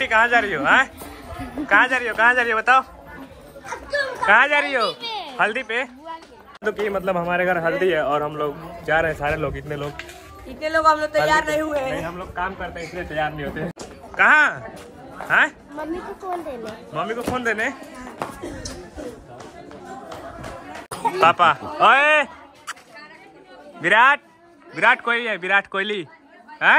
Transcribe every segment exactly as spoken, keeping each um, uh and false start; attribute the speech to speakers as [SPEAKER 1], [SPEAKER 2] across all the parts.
[SPEAKER 1] Aunty कहाँ जा रही हो? हाँ कहाँ जा रही हो? कहाँ जा रही हो बताओ? कहाँ जा रही हो? हल्दी पे। तो कि मतलब हमारे घर हल्दी है और हम लोग जा रहे हैं, सारे लोग, इतने लोग
[SPEAKER 2] इतने लोग हम लोग तैयार नहीं हुए हैं।
[SPEAKER 1] हम लोग काम करते हैं इसलिए तैयार नहीं होते। कहाँ? हाँ
[SPEAKER 3] मम्मी को फोन देने।
[SPEAKER 1] मम्मी को फोन देने। पापा ओए विराट विराट कोहली है, विराट कोहली। हैं?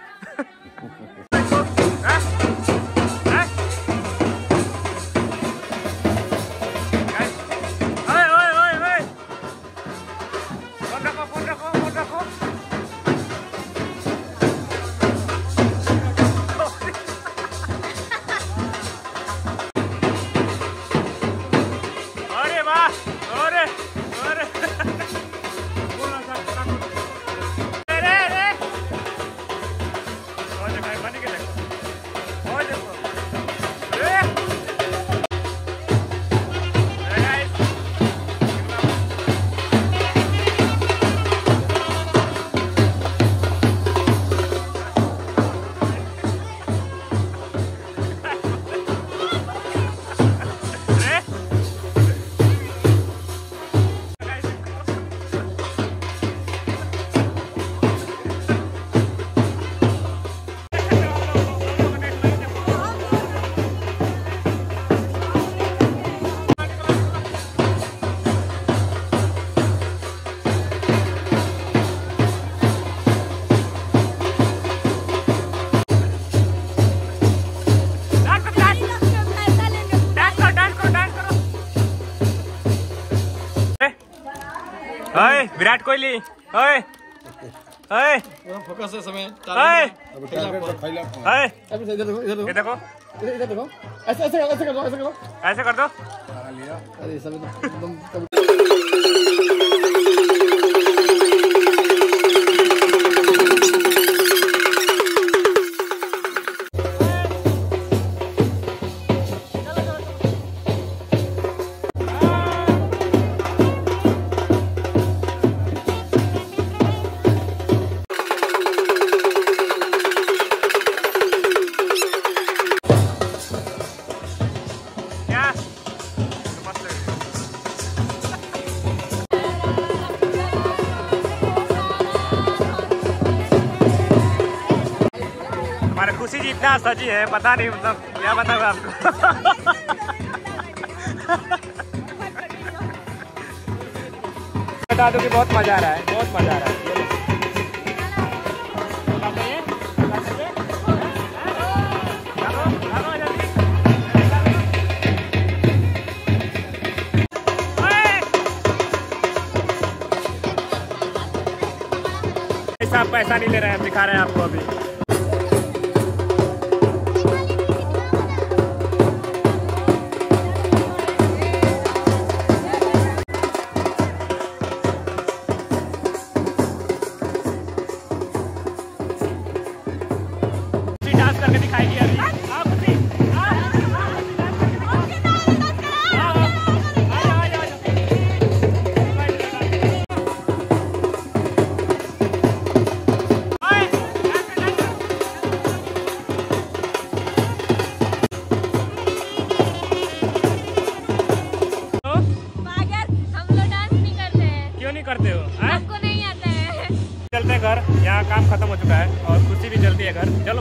[SPEAKER 1] ओए विराट कोहली, ओए ओए
[SPEAKER 4] फोकस है समय।
[SPEAKER 1] ओए ओए
[SPEAKER 4] इधर देखो, इधर देखो,
[SPEAKER 1] ये देखो,
[SPEAKER 4] इधर देखो, ऐसे ऐसे ऐसे कर दो, ऐसे करो,
[SPEAKER 1] ऐसे कर दो।
[SPEAKER 4] अरे सब एकदम
[SPEAKER 1] खुशी जी इतना सजी है, पता नहीं मतलब क्या बताऊँ आपको। बता दो कि बहुत मजा आ रहा है, बहुत मजा आ रहा है। पैसा पैसा नहीं ले रहे हैं, दिखा रहे हैं आपको अभी। डांस करके दिखाएगी अभी। आओ खुशी, आओ। करते हो?
[SPEAKER 3] आपको नहीं आता है?
[SPEAKER 1] चलते हैं घर, यहाँ काम खत्म हो चुका है और खुशी भी जल्दी है घर। चलो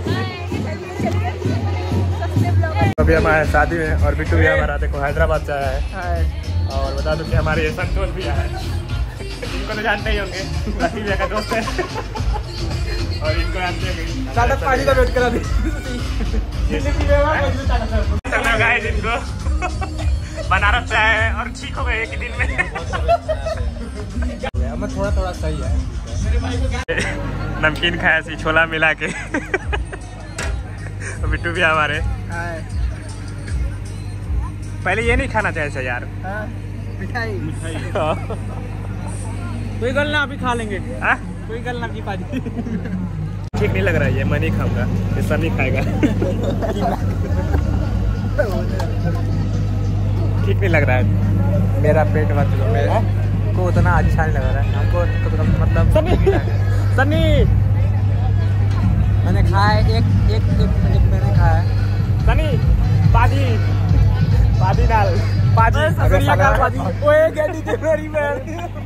[SPEAKER 1] अभी हमारे शादी में और बिट्टू भी हमारा देखो हैदराबाद से आया है। और बता दो कि हमारे ये संतोष भी आया है, इनको तो जानते ही होंगे, लकी भैया का दोस्त है। और इनको जानते होंगे,
[SPEAKER 4] साढ़े पाँच का वेट करा दी
[SPEAKER 1] गाइस। इनको बनारस से आए हैं और ठीक हो गए एक ही दिन में।
[SPEAKER 4] मैं थोड़ा थोड़ा सही है।
[SPEAKER 1] नमकीन खाया सी छोला मिला के। बिट्टू भी हमारे। पहले ये नहीं खाना चाहिए यार।
[SPEAKER 4] मिठाई मिठाई कोई गल ना, अभी खा लेंगे।
[SPEAKER 1] आ?
[SPEAKER 4] कोई गल ना, पाजी
[SPEAKER 1] ठीक नहीं लग रहा है ये, मैं नहीं खाऊंगा, ये सब नहीं खाएगा। ठीक नहीं लग रहा है मेरा पेट मतलब मेरा को उतना अच्छा नहीं लग रहा है हमको, मतलब सनी
[SPEAKER 4] मैंने खाया एक एक एक, एक मैंने खाया पाजी ओए गड्डी दे मेरी बहन।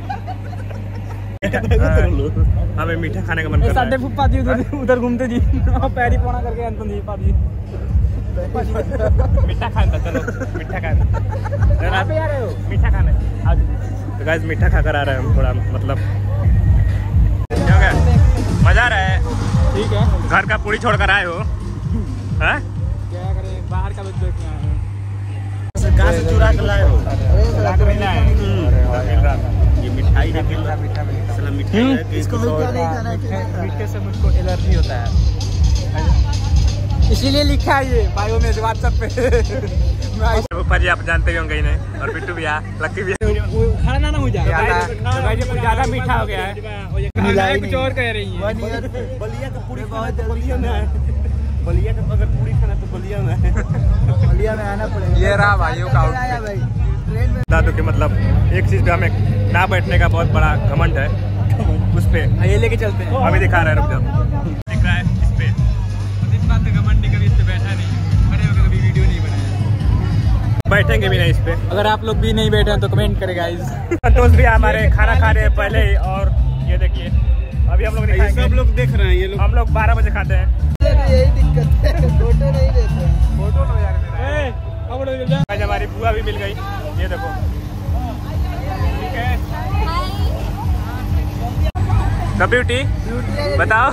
[SPEAKER 1] हमें मीठा खाने का मन कर रहा है।
[SPEAKER 4] फुप्पा जी उधर उधर घूमते जी पैरी पौना करके अंत जी पाजी
[SPEAKER 1] मीठा खाना चलो मीठा खाना मीठा खाना। तो गाइस मीठा खाकर आ रहे हैं हम थोड़ा मतलब क्या हो गया मजा आ रहा है।
[SPEAKER 4] ठीक है
[SPEAKER 1] घर का पूरी छोड़ कर आए हो हैं?
[SPEAKER 4] क्या करें बाहर का भी देखना है।
[SPEAKER 1] कहाँ से चुरा कर लाए हो? ये मिठाई ना मिल रहा मीठा मिठाई इसको
[SPEAKER 4] मीठे से मुझको एलर्जी होता है इसीलिए लिखा है ये बायो में व्हाट्सएप पे।
[SPEAKER 1] पप्पा जी आप जानते ही होंगे इन्हें और बिट्टू भैया लक्की भैया
[SPEAKER 4] खाना ना हो जाए
[SPEAKER 1] ज्यादा मीठा हो गया है।
[SPEAKER 4] कुछ और कह रही है
[SPEAKER 1] बलिया का पूरी बहुत बलिया में है। बलिया का अगर पूरी खाना तो बलिया में है।
[SPEAKER 4] बलिया में आना पड़ेगा। ये रहा भाइयों का
[SPEAKER 1] दादू के मतलब एक चीज पे हमें ना बैठने का बहुत बड़ा घमंड है उस पे
[SPEAKER 4] ये लेके चलते हैं।
[SPEAKER 1] अभी दिखा रहा है रुक जाओ दिख रहा है इस पे
[SPEAKER 4] इस बात पे घमंड कभी इस पे बैठा नहीं बड़े होकर कभी वीडियो नहीं बनाया।
[SPEAKER 1] बैठेंगे भी नहीं इस पे।
[SPEAKER 4] अगर आप लोग भी नहीं बैठे हैं तो कमेंट करें गाइस।
[SPEAKER 1] संतोष भी हमारे खाना खा रहे हैं पहले ही और ये देखिए अभी हम लोग सब लोग देख रहे हैं ये लोग हम लोग बारह बजे खाते हैं।
[SPEAKER 4] यही दिक्कत है फोटो नहीं देते फोटो लो यार
[SPEAKER 1] आज हमारी बुआ भी मिल गई ये देखो ठीक है। तो ब्यूटी बताओ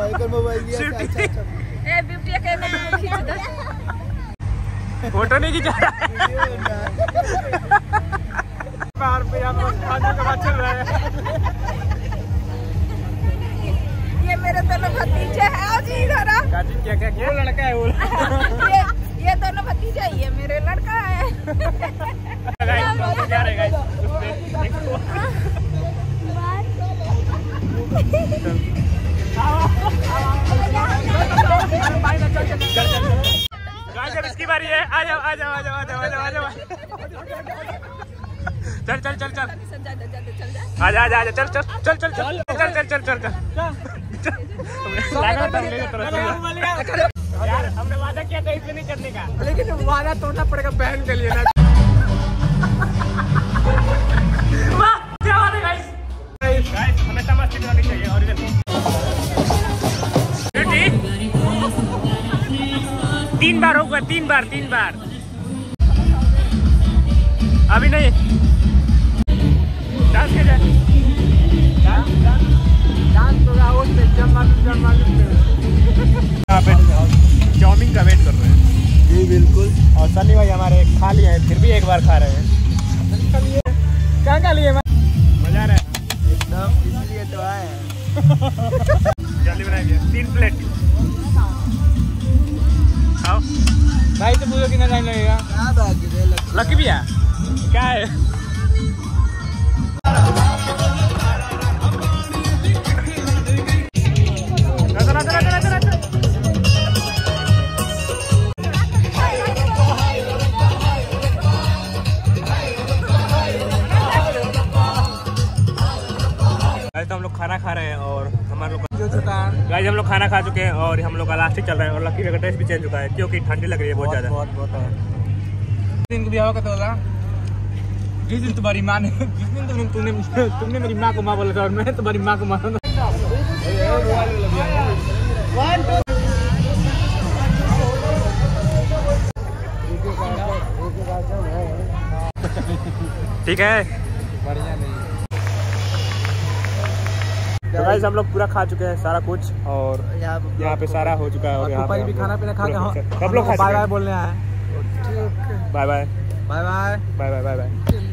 [SPEAKER 1] फोटो नहीं खींचा बाहर पे खाने का बात चल रहा है।
[SPEAKER 2] ये मेरे दोनों भतीजे हैं और जी इधर आ।
[SPEAKER 1] क्या क्या क्या लड़का है वो
[SPEAKER 2] ये ये दोनों भतीजे ही है मेरे लड़का है।
[SPEAKER 1] क्या रहेगा जब इसकी बारी है आ जाओ आ जाओ आ जाओ आ जाओ आ जाओ आ जाओ चल चल चल चल आजा आजा आजा चल चल चल चल चल चल चल चल चल चल यार हमने वादा किया था इसमें नहीं चढ़ने का
[SPEAKER 4] लेकिन वादा तोड़ना पड़ेगा बहन के लिए ना।
[SPEAKER 1] वाह क्या बात है गाइस गाइस हमेशा मस्ती करनी चाहिए और इधर तीन बार होगा तीन बार तीन बार अभी नहीं डांस के जाए
[SPEAKER 4] डांस तो राहुल पे जमा जमा
[SPEAKER 1] यहाँ पे चाउमीन का वेट कर रहे हैं
[SPEAKER 4] जी बिल्कुल।
[SPEAKER 1] और सनी भाई हमारे खा लिए हैं फिर भी एक बार खा रहे हैं।
[SPEAKER 4] क्या खा लिए
[SPEAKER 1] मजा आ रहा है
[SPEAKER 4] एकदम इसलिए तो आए
[SPEAKER 1] जल्दी बनाएंगे तीन प्लेट खाओ
[SPEAKER 4] भाई तो पूरा कितना टाइम लगेगा
[SPEAKER 1] लकी भैया क्या है चला चला चला चला चला तो हम लोग खाना खा रहे हैं और हमारे लोग गाइस हम लोग खाना खा चुके हैं और हम लोग का लास्ट ही चल रहा है और लकी का टेस्ट भी चेंज चुका है क्योंकि ठंडी लग रही है बहुत ज्यादा।
[SPEAKER 4] बहुत बहुत दिन को ब्याह का तो होगा जिस दिन तुम्हारी माँ ने जिस दिन तुमने तुमने तुमने मेरी माँ को माँ बोला था और मैं तुम्हारी माँ को माँ
[SPEAKER 1] ठीक है
[SPEAKER 4] बढ़िया नहीं।
[SPEAKER 1] तो गाइस हम लोग पूरा खा चुके हैं सारा कुछ और यहाँ पे सारा हो चुका है और यहाँ पे
[SPEAKER 4] भी खाना पीना खा के
[SPEAKER 1] सब लोग
[SPEAKER 4] बाय बाय बोलने आए।
[SPEAKER 1] Bye bye
[SPEAKER 4] bye bye
[SPEAKER 1] bye bye bye bye.